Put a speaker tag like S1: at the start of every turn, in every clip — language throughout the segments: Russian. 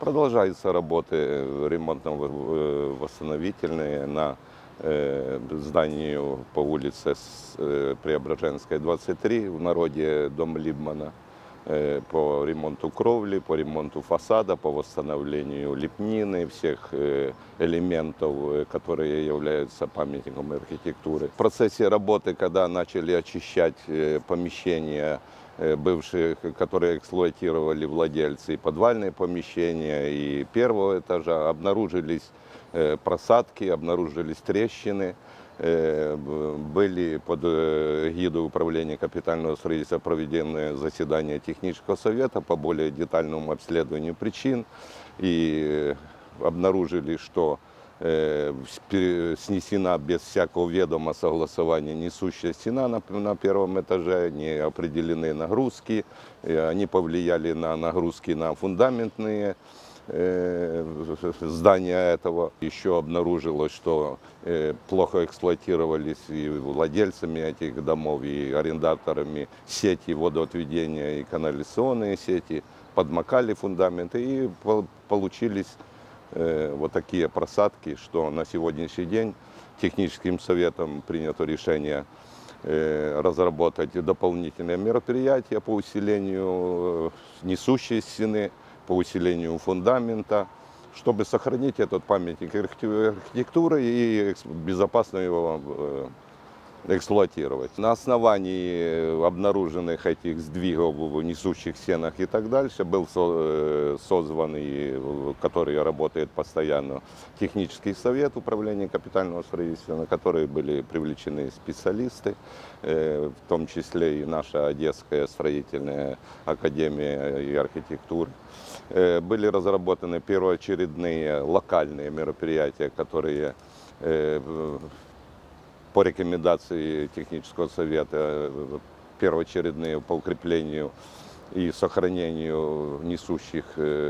S1: Продолжаются работы ремонтно-восстановительные на зданию по улице Преображенская, 23, в народе дом Либмана, по ремонту кровли, по ремонту фасада, по восстановлению лепнины, всех элементов, которые являются памятником архитектуры. В процессе работы, когда начали очищать помещения бывшие, которые эксплуатировали владельцы, и подвальные помещения, и первого этажа, обнаружились просадки, обнаружились трещины. Были под гидой управления капитального строительства проведены заседания технического совета по более детальному обследованию причин. И обнаружили, что снесена без всякого ведома согласования несущая стена на первом этаже, не определены нагрузки, они повлияли на нагрузки на фундаментные здания этого. Еще обнаружилось, что плохо эксплуатировались и владельцами этих домов, и арендаторами сети водоотведения и канализационные сети, подмокали фундаменты, и получились вот такие просадки, что на сегодняшний день техническим советом принято решение разработать дополнительные мероприятия по усилению несущей стены, по усилению фундамента, чтобы сохранить этот памятник архитектуры и безопасно его эксплуатировать. На основании обнаруженных этих сдвигов в несущих стенах и так дальше был созван, который работает постоянно, технический совет управления капитального строительства, на который были привлечены специалисты, в том числе и наша Одесская строительная академия и архитектуры. Были разработаны первоочередные локальные мероприятия, которые по рекомендации технического совета первоочередные по укреплению и сохранению несущих,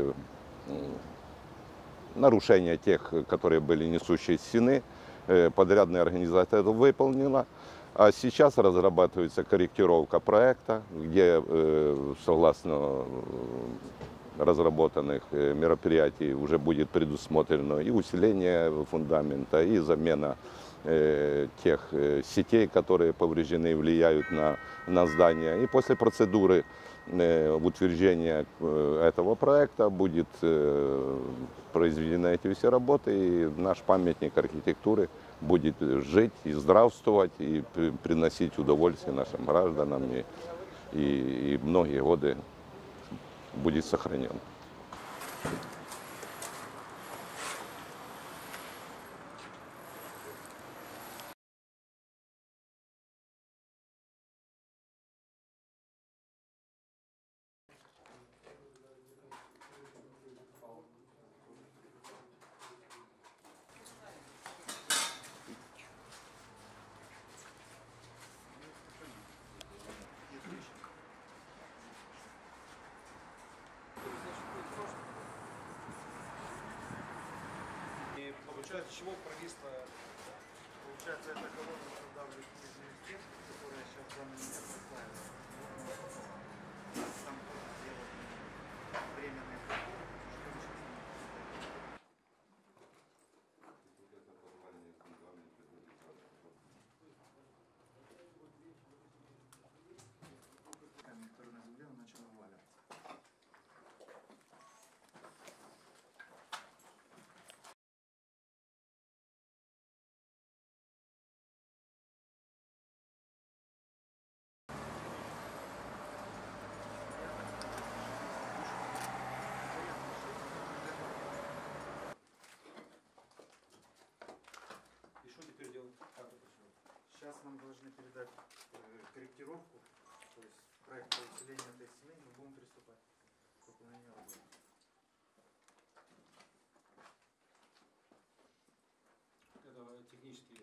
S1: нарушения тех, которые были несущие стены. Подрядная организация это выполнила. А сейчас разрабатывается корректировка проекта, где согласно разработанных мероприятий уже будет предусмотрено и усиление фундамента, и замена тех сетей, которые повреждены и влияют на здание. И после процедуры утверждения этого проекта будет произведены эти все работы, и наш памятник архитектуры будет жить и здравствовать, и приносить удовольствие нашим гражданам, и многие годы будет сохранен.
S2: Получается, чего провисла? Получается, это колонна продавливает нижнюю стенку, которая сейчас в данный момент расплавилась. Там делать временные проколы. Камень, который на земле, он начал наваливаться. И что теперь делать? Как это все? Сейчас нам должны передать корректировку, то есть проект по усилению этой стены, мы будем приступать к выполнению работы.
S3: Это технический